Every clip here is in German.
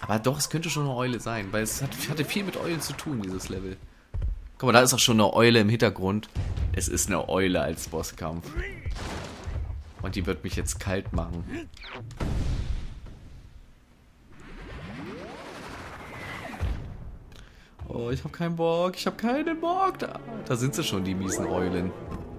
Aber doch, es könnte schon eine Eule sein, weil hatte viel mit Eulen zu tun, dieses Level. Guck mal, da ist auch schon eine Eule im Hintergrund. Es ist eine Eule als Bosskampf. Und die wird mich jetzt kalt machen. Oh, ich hab keinen Bock. Ich hab keinen Bock. Da sind sie schon, die miesen Eulen.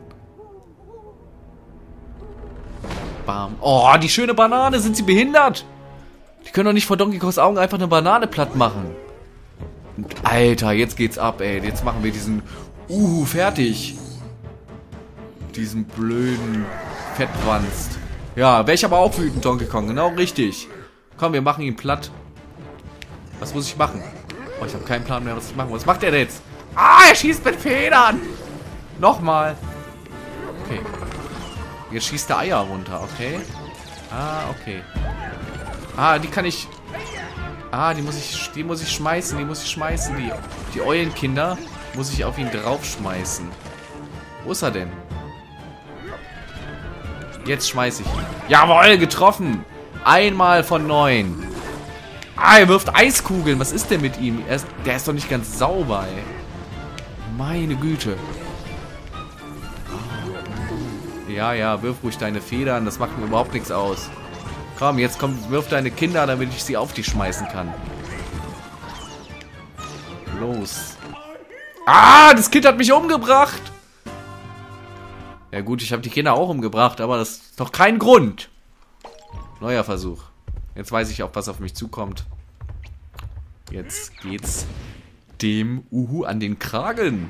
Bam. Oh, die schöne Banane. Sind sie behindert? Die können doch nicht vor Donkey Kongs Augen einfach eine Banane platt machen. Und Alter, jetzt geht's ab, ey. Jetzt machen wir diesen fertig. Diesen blöden Fettwanst. Ja, wäre ich aber auch wütend, Donkey Kong. Genau richtig. Komm, wir machen ihn platt. Was muss ich machen? Oh, ich habe keinen Plan mehr, was ich machen muss. Was macht er denn jetzt? Ah, er schießt mit Federn. Nochmal. Okay. Jetzt schießt er Eier runter, okay. Ah, okay. Ah, die kann ich... Ah, die muss ich schmeißen, Die Eulenkinder muss ich auf ihn draufschmeißen. Wo ist er denn? Jetzt schmeiße ich ihn. Jawohl, getroffen. Einmal von 9. Ah, er wirft Eiskugeln. Was ist denn mit ihm? Der ist doch nicht ganz sauber, ey. Meine Güte. Ja, wirf ruhig deine Federn. Das macht mir überhaupt nichts aus. Komm, jetzt wirf deine Kinder, damit ich sie auf dich schmeißen kann. Los. Ah, das Kind hat mich umgebracht. Ja gut, ich habe die Kinder auch umgebracht, aber das ist doch kein Grund. Neuer Versuch. Jetzt weiß ich auch, was auf mich zukommt. Jetzt geht's dem Uhu an den Kragen.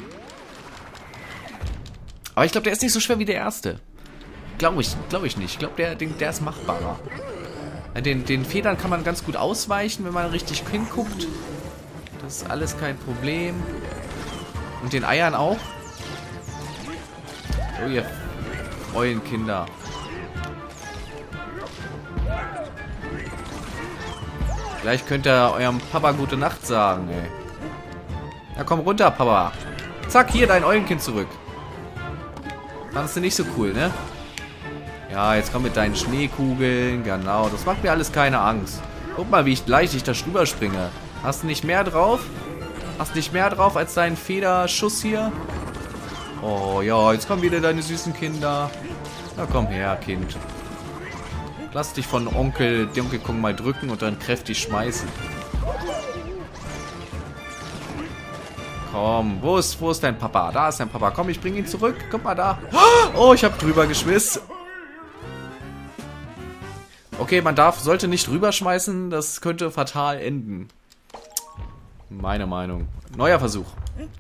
Aber ich glaube, der ist nicht so schwer wie der erste. Glaube ich nicht. Ich glaube, der ist machbarer. Den Federn kann man ganz gut ausweichen, wenn man richtig hinguckt. Das ist alles kein Problem. Und den Eiern auch. Oh, ihr Eulenkinder. Gleich könnt ihr eurem Papa gute Nacht sagen, ey. Na komm runter, Papa. Zack, hier dein Eulenkind zurück. Fandest du nicht so cool, ne? Ja, jetzt komm mit deinen Schneekugeln. Genau, das macht mir alles keine Angst. Guck mal, wie leicht ich da drüber springe. Hast du nicht mehr drauf? Hast nicht mehr drauf als deinen Federschuss hier? Oh ja, jetzt kommen wieder deine süßen Kinder. Na komm her, Kind. Lass dich von Onkel Donkey Kong mal drücken und dann kräftig schmeißen. Komm, wo ist dein Papa? Da ist dein Papa. Komm, ich bring ihn zurück. Guck mal da. Oh, ich habe drüber geschmissen. Okay, man sollte nicht rüberschmeißen. Das könnte fatal enden. Meine Meinung. Neuer Versuch.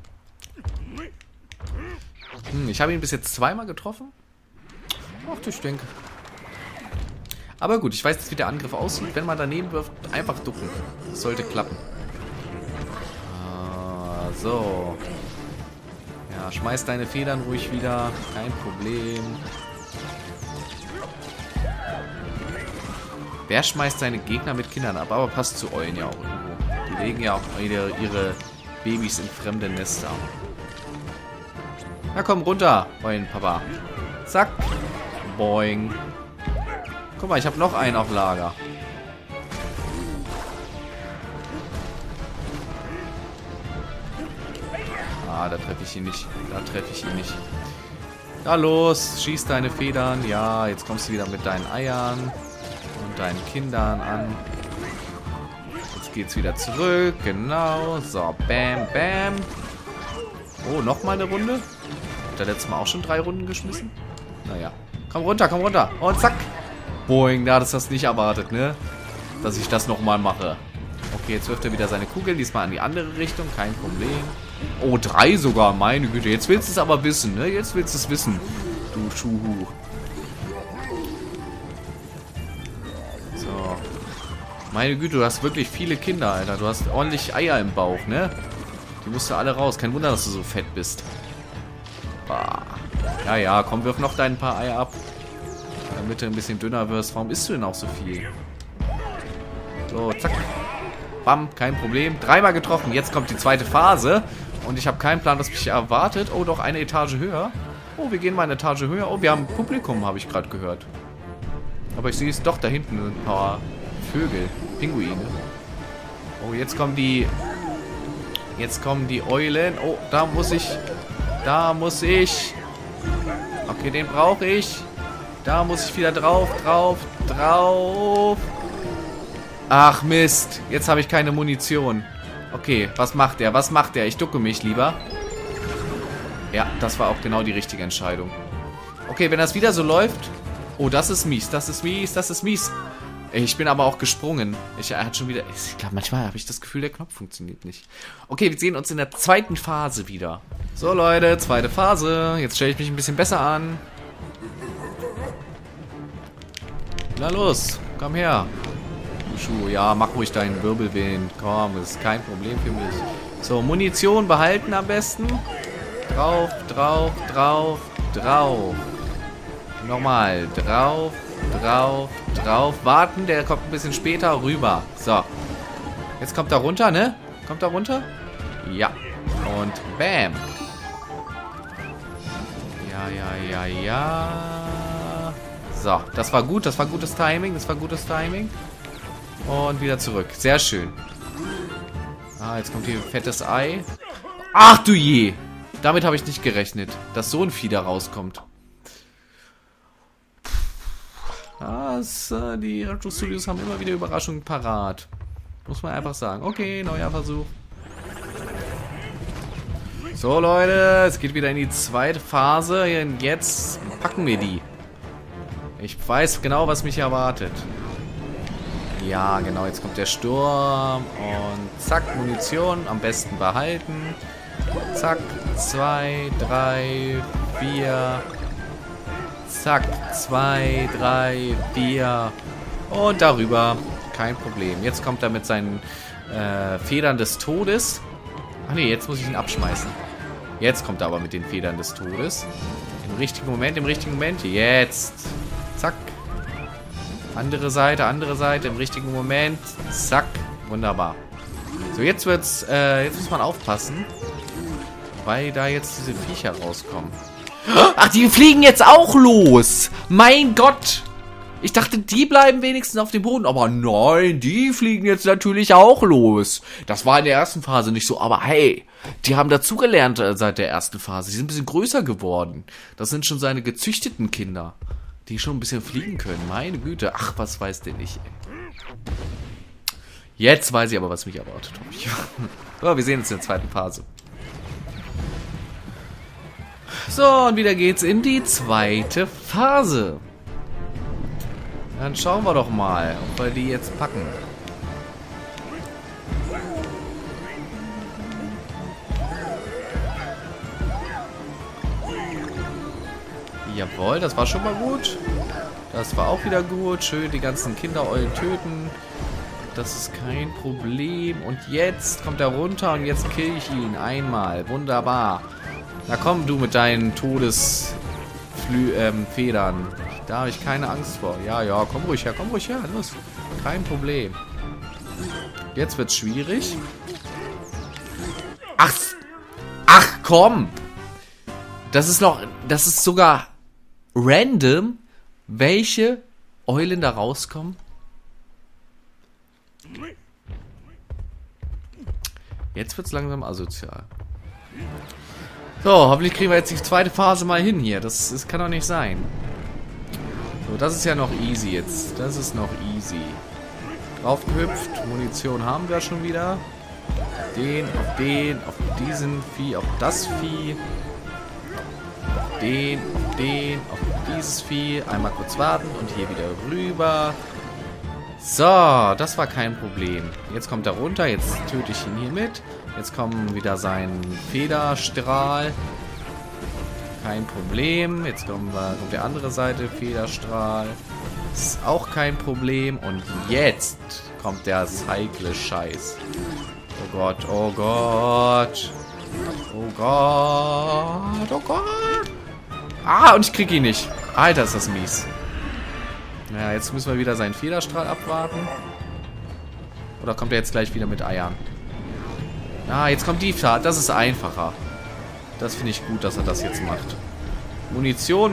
Ich habe ihn bis jetzt zweimal getroffen. Ach, ich denke. Aber gut, ich weiß jetzt, wie der Angriff aussieht. Wenn man daneben wirft, einfach ducken. Das sollte klappen. Ah, so. Ja, schmeiß deine Federn ruhig wieder. Kein Problem. Wer schmeißt seine Gegner mit Kindern ab? Aber passt zu Eulen ja auch irgendwo. Die legen ja auch ihre Babys in fremde Nester. Na komm, runter, Eulenpapa. Zack. Boing. Guck mal, ich habe noch einen auf Lager. Ah, da treffe ich ihn nicht. Ja, los, schieß deine Federn. Ja, jetzt kommst du wieder mit deinen Eiern und deinen Kindern an. Jetzt geht's wieder zurück. Genau. So, bam, bam. Oh, nochmal eine Runde. Hat er letztes Mal auch schon 3 Runden geschmissen? Naja. Komm runter, komm runter. Und zack. Boing, da hattest du das nicht erwartet, ne? Dass ich das nochmal mache. Okay, jetzt wirft er wieder seine Kugel, diesmal in die andere Richtung, kein Problem. Oh, 3 sogar, meine Güte. Jetzt willst du es aber wissen, ne? Jetzt willst du es wissen, du Schuhu. So. Meine Güte, du hast wirklich viele Kinder, Alter. Du hast ordentlich Eier im Bauch, ne? Die musst du alle raus. Kein Wunder, dass du so fett bist. Bah. Ja, ja, komm, wirf noch dein paar Eier ab. Damit du ein bisschen dünner wirst. Warum isst du denn auch so viel? So, zack. Bam, kein Problem. 3-mal getroffen. Jetzt kommt die zweite Phase. Und ich habe keinen Plan, was mich erwartet. Oh, doch, eine Etage höher. Oh, wir gehen mal eine Etage höher. Oh, wir haben Publikum, habe ich gerade gehört. Aber ich sehe es doch da hinten. Ein paar Vögel. Pinguine. Oh, jetzt kommen die... Jetzt kommen die Eulen. Oh, da muss ich... Da muss ich... Okay, den brauche ich. Da muss ich wieder drauf, drauf, drauf. Ach, Mist. Jetzt habe ich keine Munition. Okay, was macht der? Was macht der? Ich ducke mich lieber. Ja, das war auch genau die richtige Entscheidung. Okay, wenn das wieder so läuft... Oh, das ist mies, das ist mies, das ist mies. Ich bin aber auch gesprungen. Er hat schon wieder... Ich glaube, manchmal habe ich das Gefühl, der Knopf funktioniert nicht. Okay, wir sehen uns in der zweiten Phase wieder. So, Leute, zweite Phase. Jetzt stelle ich mich ein bisschen besser an. Na los, komm her. Schuh, ja, mach ruhig deinen Wirbelwind. Komm, das ist kein Problem für mich. So, Munition behalten am besten. Drauf, drauf, drauf, drauf. Nochmal, drauf, drauf, drauf. Warten, der kommt ein bisschen später rüber. So. Jetzt kommt er runter, ne? Kommt er runter? Ja. Und bam. Ja. So, das war gut, das war gutes Timing, Und wieder zurück. Sehr schön. Ah, jetzt kommt hier ein fettes Ei. Ach du je! Damit habe ich nicht gerechnet, dass so ein Vieh da rauskommt. Die Retro Studios haben immer wieder Überraschungen parat. Muss man einfach sagen. Okay, neuer Versuch. So, Leute, es geht wieder in die zweite Phase. Und jetzt packen wir die. Ich weiß genau, was mich erwartet. Ja, genau, jetzt kommt der Sturm. Und zack, Munition. Am besten behalten. Zack, 2, 3, 4. Zack, 2, 3, 4. Und darüber. Kein Problem. Jetzt kommt er mit seinen Federn des Todes. Ach nee, jetzt muss ich ihn abschmeißen. Jetzt kommt er aber mit den Federn des Todes. Im richtigen Moment. Jetzt. Zack. Andere Seite, im richtigen Moment. Zack. Wunderbar. So, jetzt wird's, jetzt muss man aufpassen. Weil da jetzt diese Viecher rauskommen. Ach, die fliegen jetzt auch los. Mein Gott. Ich dachte, die bleiben wenigstens auf dem Boden. Aber nein, die fliegen jetzt natürlich auch los. Das war in der ersten Phase nicht so. Aber hey, die haben dazugelernt seit der ersten Phase. Die sind ein bisschen größer geworden. Das sind schon seine gezüchteten Kinder. Die schon ein bisschen fliegen können. Meine Güte. Ach, was weiß denn ich, ey. Jetzt weiß ich aber, was mich erwartet. So, wir sehen uns in der zweiten Phase. So, und wieder geht's in die zweite Phase. Dann schauen wir doch mal, ob wir die jetzt packen. Jawohl, das war schon mal gut. Das war auch wieder gut. Schön die ganzen Kindereulen töten. Das ist kein Problem. Und jetzt kommt er runter und jetzt kill ich ihn einmal. Wunderbar. Na komm, du mit deinen Todesfedern. Da habe ich keine Angst vor. Ja, komm ruhig her, los. Kein Problem. Jetzt wird's schwierig. Ach, komm. Das ist sogar random, welche Eulen da rauskommen. Jetzt wird's langsam asozial. So, hoffentlich kriegen wir jetzt die zweite Phase mal hin hier. Das kann doch nicht sein. So, das ist ja noch easy jetzt. Das ist noch easy. Drauf gehüpft. Munition haben wir schon wieder. Auf diesen Vieh, auf das Vieh. Auf auf dieses Vieh. Einmal kurz warten und hier wieder rüber. So, das war kein Problem. Jetzt kommt er runter. Jetzt töte ich ihn hier mit. Jetzt kommt wieder sein Federstrahl. Kein Problem. Jetzt kommt der andere Seite. Federstrahl. Ist auch kein Problem. Und jetzt kommt der heikle Scheiß. Oh Gott, oh Gott. Oh Gott, oh Gott. Ah, und ich krieg ihn nicht. Alter, ist das mies. Naja, jetzt müssen wir wieder seinen Federstrahl abwarten. Oder kommt er jetzt gleich wieder mit Eiern? Ah, jetzt kommt die Fahrt. Das ist einfacher. Das finde ich gut, dass er das jetzt macht. Munition.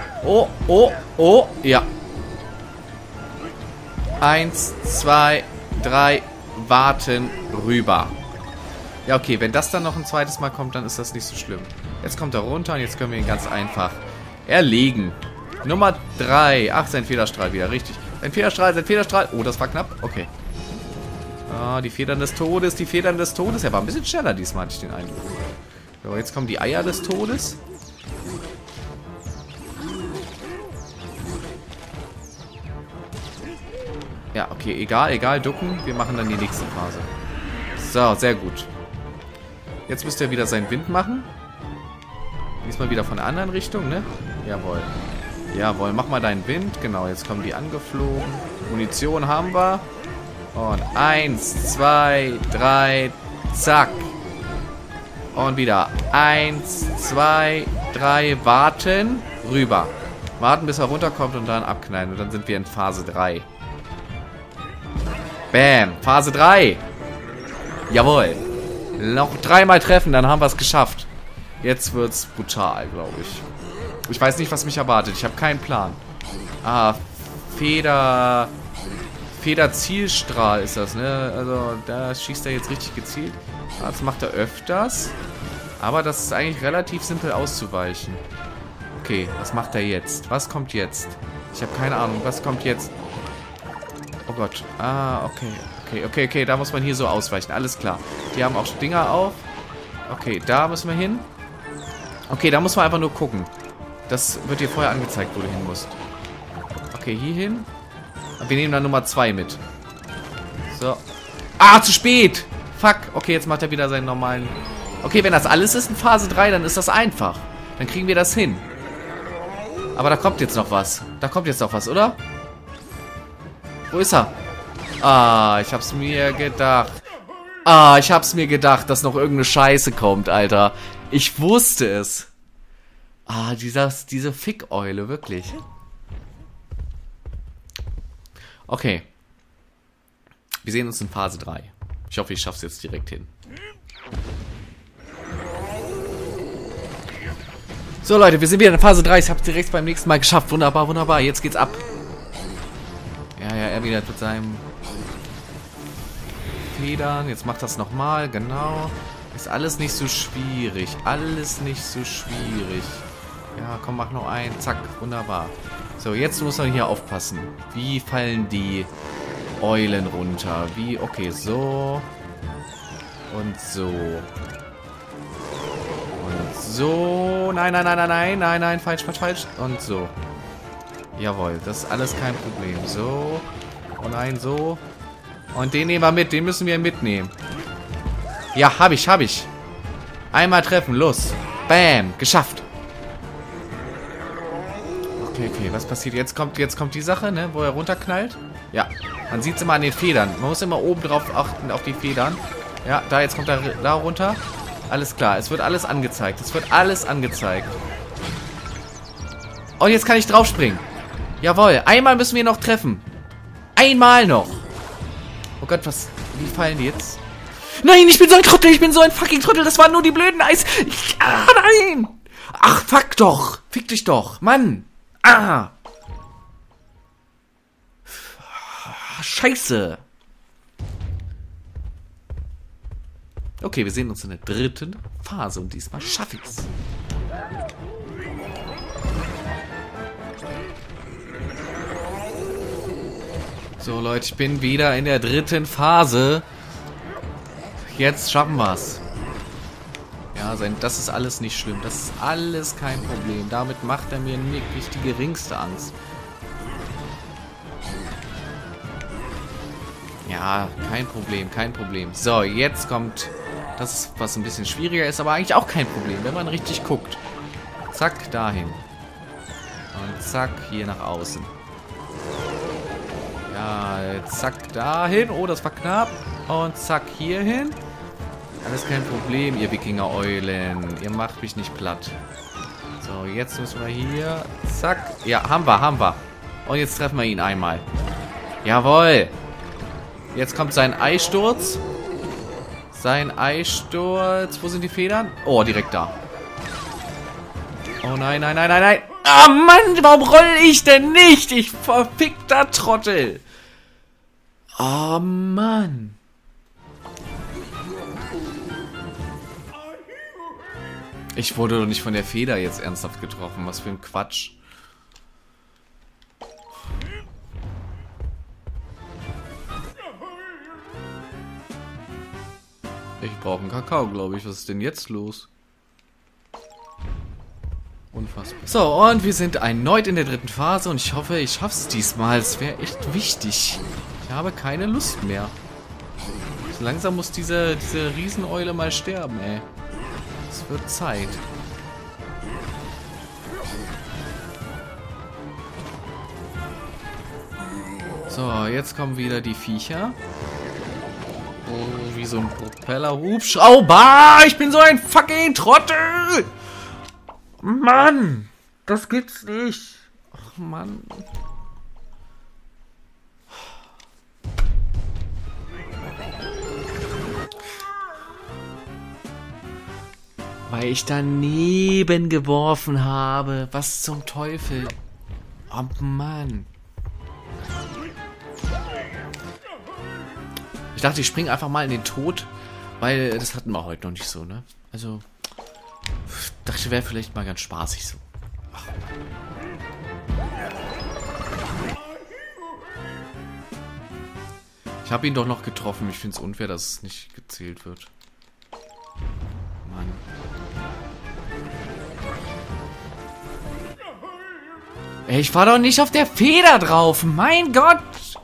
Oh. Ja. 1, 2, 3, warten, rüber. Ja, okay, wenn das dann noch ein zweites Mal kommt, dann ist das nicht so schlimm. Jetzt kommt er runter und jetzt können wir ihn ganz einfach erlegen. Nummer 3. Ach, sein Federstrahl wieder, richtig. Sein Federstrahl. Oh, das war knapp. Okay. Ah, die Federn des Todes, die Federn des Todes. Er war ein bisschen schneller diesmal, hatte ich den Eindruck. So, jetzt kommen die Eier des Todes. Ja, okay, egal, ducken. Wir machen dann die nächste Phase. So, sehr gut. Jetzt müsste er wieder seinen Wind machen. Diesmal wieder von der anderen Richtung, ne? Jawohl. Jawohl, mach mal deinen Wind. Genau, jetzt kommen die angeflogen. Munition haben wir. Und 1, 2, 3, zack. Und wieder 1, 2, 3, warten, rüber. Warten, bis er runterkommt und dann abknallen. Und dann sind wir in Phase 3. Bam, Phase 3. Jawohl. Noch 3-mal treffen, dann haben wir es geschafft. Jetzt wird's brutal, glaube ich. Ich weiß nicht, was mich erwartet. Ich habe keinen Plan. Ah, Federzielstrahl ist das, ne? Also, da schießt er jetzt richtig gezielt. Das macht er öfters. Aber das ist eigentlich relativ simpel auszuweichen. Okay, was macht er jetzt? Was kommt jetzt? Ich habe keine Ahnung. Was kommt jetzt? Oh Gott. Ah, okay. Okay. Da muss man hier so ausweichen. Alles klar. Die haben auch Dinger auf. Okay, da müssen wir hin. Okay, da muss man einfach nur gucken. Das wird dir vorher angezeigt, wo du hin musst. Okay, hier hin. Wir nehmen dann Nummer 2 mit. So. Ah, zu spät! Fuck. Okay, jetzt macht er wieder seinen normalen... Okay, wenn das alles ist in Phase 3, dann ist das einfach. Dann kriegen wir das hin. Aber da kommt jetzt noch was. Oder? Wo ist er? Ah, ich hab's mir gedacht. Dass noch irgendeine Scheiße kommt, Alter. Ich wusste es. Ah, diese Fickeule, wirklich. Okay. Wir sehen uns in Phase 3. Ich hoffe, ich schaff's jetzt direkt hin. So, Leute, wir sind wieder in Phase 3. Ich hab's direkt beim nächsten Mal geschafft. Wunderbar, wunderbar. Jetzt geht's ab. Ja, er wieder mit seinem Federn. Jetzt macht das nochmal. Genau. Ist alles nicht so schwierig. Ja, komm, mach noch einen. Zack, wunderbar. So, jetzt muss man hier aufpassen. Wie fallen die Eulen runter? Okay, so. Und so. Und so. Nein, falsch. Und so. Jawohl, das ist alles kein Problem. So. Oh nein, so. Und den nehmen wir mit. Den müssen wir mitnehmen. Ja, hab ich. Einmal treffen, los. Bam, geschafft. Okay, was passiert? Jetzt kommt die Sache, ne, wo er runterknallt. Ja, man sieht es immer an den Federn. Man muss immer oben drauf achten, auf die Federn. Ja, jetzt kommt er da runter. Alles klar, es wird alles angezeigt. Oh, jetzt kann ich draufspringen. Jawohl, einmal müssen wir noch treffen. Einmal noch. Oh Gott, wie fallen die jetzt? Nein, ich bin so ein Trottel, fucking Trottel. Das waren nur die blöden Eis. Nein. Ach, fuck doch. Fick dich doch, Mann. Ah. Scheiße. Okay, wir sehen uns in der 3. Phase und diesmal schaffe ich's. So, Leute, ich bin wieder in der 3. Phase. Jetzt schaffen wir's. Ja, das ist alles nicht schlimm. Das ist alles kein Problem. Damit macht er mir wirklich die geringste Angst. Ja, kein Problem. So, jetzt kommt das, was ein bisschen schwieriger ist, aber eigentlich auch kein Problem, wenn man richtig guckt. Zack, dahin. Und zack, hier nach außen. Ja, zack, dahin. Oh, das war knapp. Und zack, hier hin. Alles kein Problem, ihr Wikinger-Eulen. Ihr macht mich nicht platt. So, jetzt müssen wir hier. Zack. Ja, haben wir. Und jetzt treffen wir ihn einmal. Jawohl. Jetzt kommt sein Eisturz. Wo sind die Federn? Oh, direkt da. Oh nein. Ah, Mann, warum roll ich denn nicht? Ich verfickter Trottel. Oh Mann. Ich wurde doch nicht von der Feder jetzt ernsthaft getroffen. Was für ein Quatsch. Ich brauche einen Kakao, glaube ich. Was ist denn jetzt los? Unfassbar. So, und wir sind erneut in der dritten Phase und ich hoffe, ich schaff's diesmal. Es wäre echt wichtig. Ich habe keine Lust mehr. So langsam muss diese Rieseneule mal sterben, ey. Es wird Zeit. So, jetzt kommen wieder die Viecher. Oh, wie so ein Propeller-Hubschrauber. Ich bin so ein fucking Trottel. Mann, das gibt's nicht. Ach, Mann. Weil ich daneben geworfen habe. Was zum Teufel? Oh Mann. Ich dachte, ich springe einfach mal in den Tod. Weil das hatten wir heute noch nicht so, ne? Also, dachte, wäre vielleicht mal ganz spaßig so. Ach. Ich habe ihn doch noch getroffen. Ich finde es unfair, dass es nicht gezählt wird. Mann. Ey, ich war doch nicht auf der Feder drauf. Mein Gott.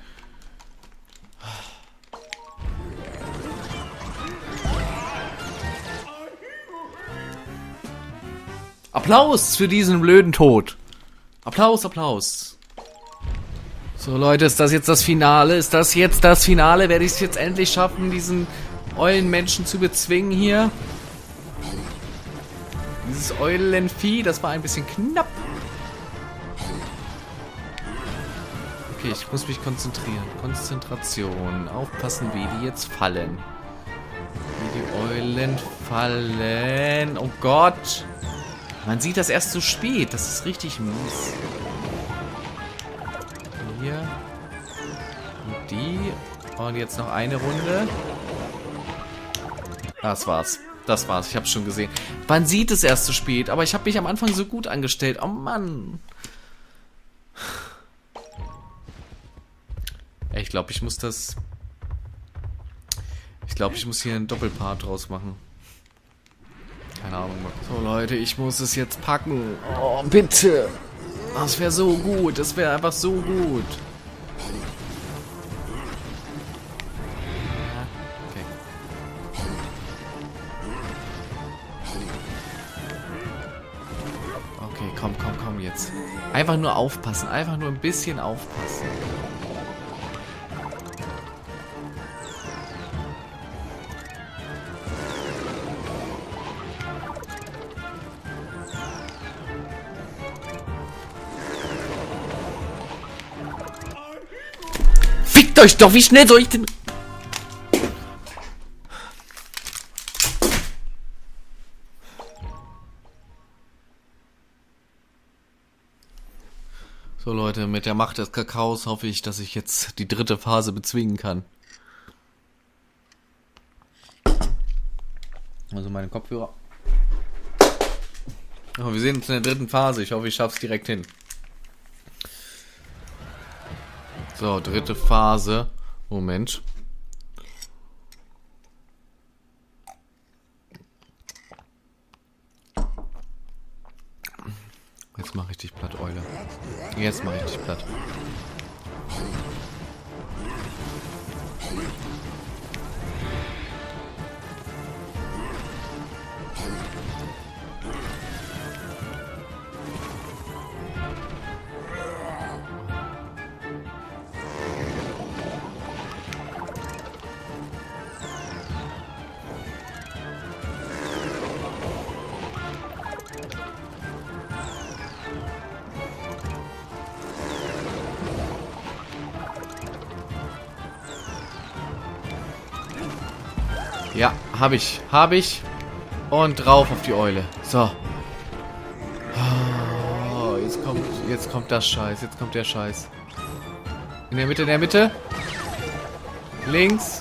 Applaus für diesen blöden Tod. Applaus, Applaus. So, Leute, ist das jetzt das Finale? Ist das jetzt das Finale? Werde ich es jetzt endlich schaffen, diesen Eulenmenschen zu bezwingen hier? Dieses Eulenvieh, das war ein bisschen knapp. Okay, ich muss mich konzentrieren. Konzentration. Aufpassen, wie die jetzt fallen. Wie die Eulen fallen. Oh Gott. Man sieht das erst so spät. Das ist richtig mies. Hier. Und die. Und jetzt noch eine Runde. Das war's. Das war's. Ich hab's schon gesehen. Man sieht es erst so spät. Aber ich habe mich am Anfang so gut angestellt. Oh Mann. Ich glaube, ich muss das... Ich glaube, ich muss hier einen Doppelpart draus machen. Keine Ahnung. So, Leute, ich muss es jetzt packen. Oh, bitte. Das wäre so gut. Das wäre einfach so gut. Okay. Okay, komm jetzt. Einfach nur aufpassen. Einfach nur ein bisschen aufpassen. Fickt euch doch, wie schnell soll ich denn... So Leute, mit der Macht des Kakaos hoffe ich, dass ich jetzt die dritte Phase bezwingen kann. Also meine Kopfhörer. Oh, wir sehen uns in der dritten Phase. Ich hoffe, ich schaff's direkt hin. So, dritte Phase. Moment. Jetzt mache ich dich platt, Eule. Jetzt mache ich dich platt. Ja, habe ich. Und drauf auf die Eule. So. Oh, jetzt kommt das Scheiß. Jetzt kommt der Scheiß. In der Mitte. Links.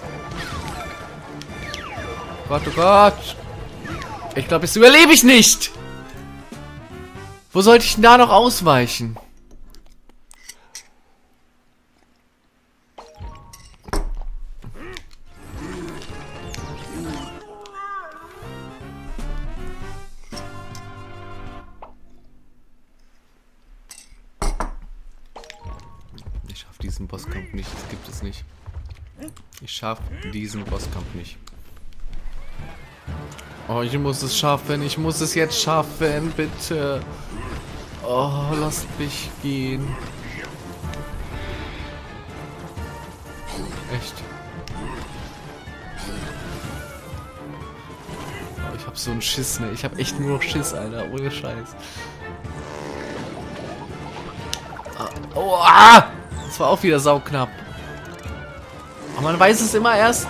Gott, oh Gott. Ich glaube, das überlebe ich nicht. Wo sollte ich denn da noch ausweichen? Ich schaffe diesen Bosskampf nicht. Das gibt es nicht. Ich schaffe diesen Bosskampf nicht. Oh, ich muss es schaffen. Ich muss es jetzt schaffen. Bitte. Oh, lasst mich gehen. Echt. Oh, ich hab so einen Schiss, ne? Ich hab echt nur noch Schiss, Alter. Ohne Scheiß. Oh, ah! Das war auch wieder sauknapp. Aber man weiß es immer erst.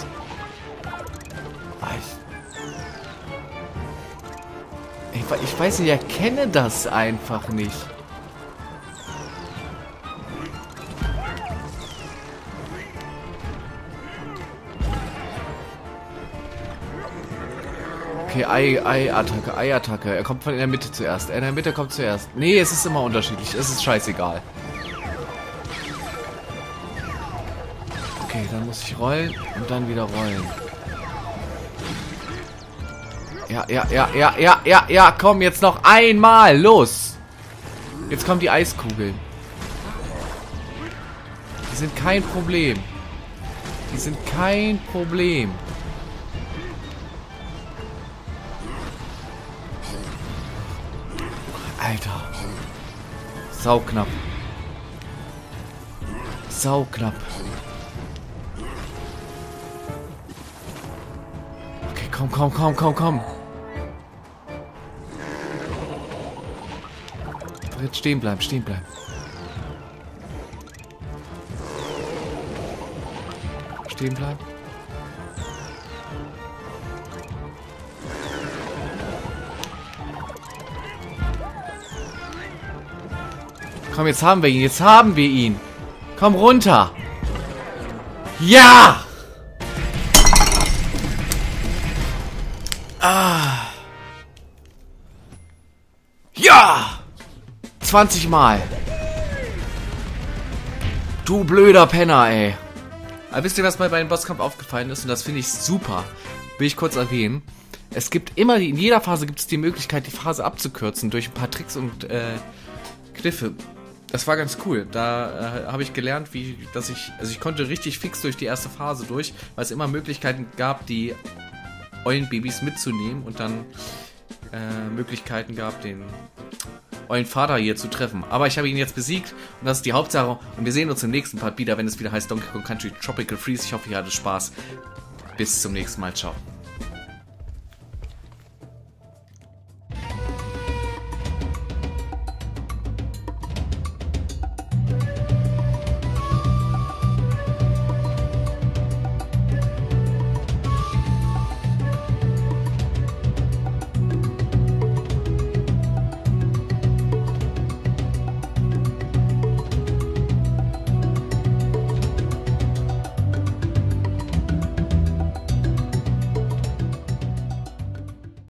Ich weiß nicht, ich erkenne das einfach nicht. Okay, Ei-Attacke, Ei-Attacke. Er kommt von in der Mitte zuerst. Er in der Mitte kommt zuerst. Nee, es ist immer unterschiedlich. Es ist scheißegal. Okay, dann muss ich rollen und dann wieder rollen. Ja, komm, jetzt noch einmal, los! Jetzt kommen die Eiskugeln. Die sind kein Problem. Die sind kein Problem. Alter. Sauknapp. Sauknapp. Okay, komm. Jetzt stehen bleiben. Stehen bleiben. Komm, jetzt haben wir ihn. Komm runter. Ja! Ja! 20 Mal. Du blöder Penner, ey. Aber wisst ihr, was mir bei dem Bosskampf aufgefallen ist? Und das finde ich super. Will ich kurz erwähnen. Es gibt immer, in jeder Phase gibt es die Möglichkeit, die Phase abzukürzen durch ein paar Tricks und Kniffe. Das war ganz cool. Da habe ich gelernt, ich konnte richtig fix durch die erste Phase durch, weil es immer Möglichkeiten gab, die Eulenbabys mitzunehmen und dann Möglichkeiten gab, den Eulenvater hier zu treffen. Aber ich habe ihn jetzt besiegt und das ist die Hauptsache. Und wir sehen uns im nächsten Part wieder, wenn es wieder heißt Donkey Kong Country Tropical Freeze. Ich hoffe, ihr hattet Spaß. Bis zum nächsten Mal. Ciao.